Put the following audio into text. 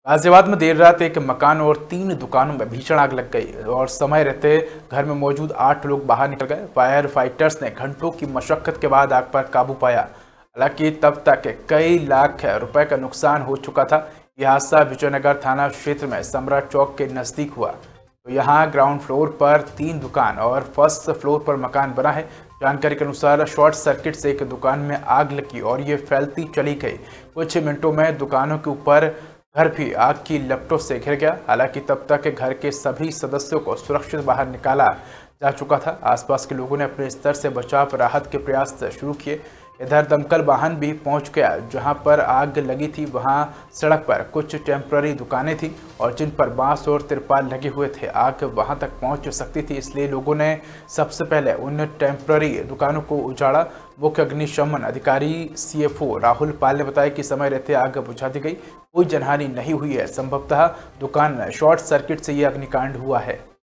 गाजियाबाद में देर रात एक मकान और 3 दुकानों में भीषण आग लग गई और समय रहते घर में मौजूद 8 लोग बाहर निकल गए। फायर फाइटर्स ने घंटों की मशक्कत के बाद आग पर काबू पाया। हालांकि तब तक कई लाख रुपए का नुकसान हो चुका था। यह हादसा विजयनगर थाना क्षेत्र में समरा चौक के नजदीक हुआ। तो यहाँ ग्राउंड फ्लोर पर 3 दुकान और फर्स्ट फ्लोर पर मकान बना है। जानकारी के अनुसार शॉर्ट सर्किट से एक दुकान में आग लगी और ये फैलती चली गई। कुछ मिनटों में दुकानों के ऊपर घर भी आग की लपटों से घिर गया। हालांकि तब तक घर के सभी सदस्यों को सुरक्षित बाहर निकाला जा चुका था। आसपास के लोगों ने अपने स्तर से बचाव राहत के प्रयास शुरू किए। इधर दमकल वाहन भी पहुंच गया। जहां पर आग लगी थी वहां सड़क पर कुछ टेम्पररी दुकानें थी और जिन पर बांस और तिरपाल लगे हुए थे। आग वहां तक पहुंच सकती थी, इसलिए लोगों ने सबसे पहले उन टेम्पररी दुकानों को उजाड़ा। मुख्य अग्निशमन अधिकारी CFO राहुल पाल ने बताया कि समय रहते आग बुझा दी गई। कोई जनहानि नहीं हुई है। संभवतः दुकान में शॉर्ट सर्किट से यह अग्निकांड हुआ है।